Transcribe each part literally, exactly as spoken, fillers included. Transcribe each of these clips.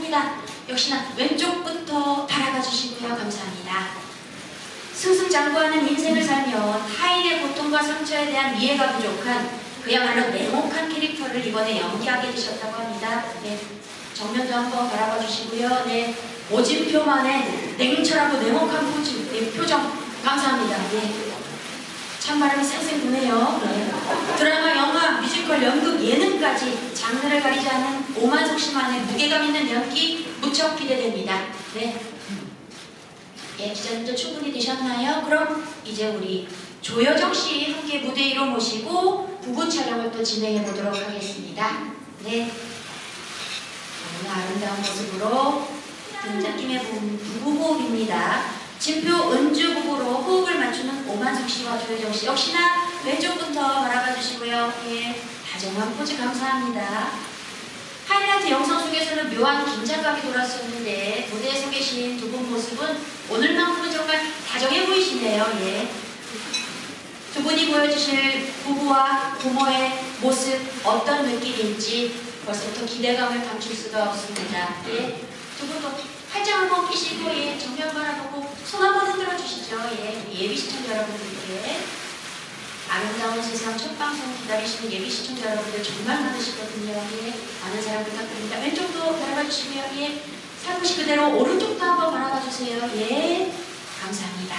역시나 왼쪽부터 바라봐 주시고요. 감사합니다. 승승장구하는 인생을 살며 타인의 고통과 상처에 대한 이해가 부족한 그야말로 냉혹한 캐릭터를 이번에 연기하게 되셨다고 합니다. 네, 정면도 한번 바라봐 주시고요. 네, 오진표만의 냉철하고 냉혹한 포즈, 네, 표정 감사합니다. 네. 찬바람이 쌩쌩 부네요. 네. 드라마, 영화, 뮤지컬, 연극, 예능까지 장르를 가리지 않은 오만석 씨만의 무게감 있는 연기 무척 기대됩니다. 네. 예, 기자님들 충분히 되셨나요? 그럼 이제 우리 조여정 씨 함께 무대 위로 모시고 부부 촬영을 또 진행해 보도록 하겠습니다. 네. 오늘 아름다운 모습으로 등장김의 부부 호흡입니다. 진표 은주 부부로 호흡을 맞추는 오만석 씨와 조여정 씨 역시나 왼쪽부터 바라봐 주시고요. 예, 다정한 포즈 감사합니다. 하이라이트 영상 속에서는 묘한 긴장감이 돌았었는데 무대에 서 계신 두 분 모습은 오늘만큼은 정말 다정해 보이시네요. 예. 두 분이 보여주실 부부와 부모의 모습 어떤 느낌인지 벌써부터 기대감을 감출 수가 없습니다. 예. 두 분도 팔짱 한번 끼시고 예, 정면 바라보고 손 한번 흔들어 주시죠. 예, 예비 시청자 여러분들께 아름다운 세상 첫 방송 기다리시는 예비 시청자 여러분들 정말 많으시거든요. 예, 많은 사랑 부탁드립니다. 왼쪽도 바라봐 주시고요. 예, 살포시 그대로 오른쪽도 한번 바라봐 주세요. 예, 감사합니다.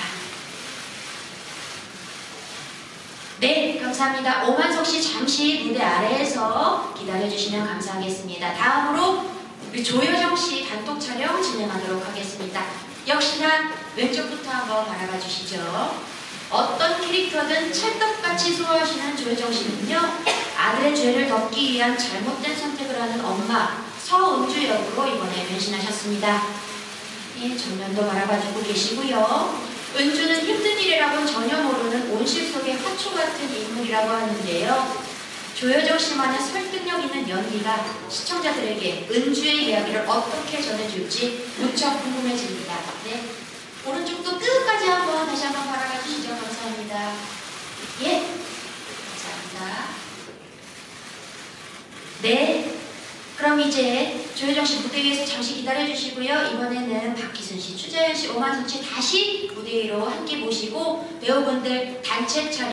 네, 감사합니다. 오만석 씨 잠시 무대 아래에서 기다려 주시면 감사하겠습니다. 다음으로 우리 조여정 씨 단독 촬영 진행하도록 하겠습니다. 역시나 왼쪽부터 한번 바라봐 주시죠. 어떤 캐릭터든 찰떡같이 소화하시는 조여정 씨는요, 아들의 죄를 덮기 위한 잘못된 선택을 하는 엄마 서은주 역으로 이번에 변신하셨습니다. 예, 정면도 바라봐주고 계시고요. 은주는 힘든 일이라고는 전혀 모르는 온실 속의 화초 같은 인물이라고 하는데요. 조여정 씨만의 설득력 있는 연기가 시청자들에게 은주의 이야기를 어떻게 전해줄지 무척 궁금해집니다. 네, 오른쪽도 끝까지 한번 다시 한번 바라봐 주시죠. 감사합니다. 예, 감사합니다. 네, 그럼 이제 조여정 씨 무대 위에서 잠시 기다려 주시고요. 이번에는 박희순 씨, 추자연 씨, 오만석 씨 다시 무대 위로 함께 모시고 배우분들 단체 촬영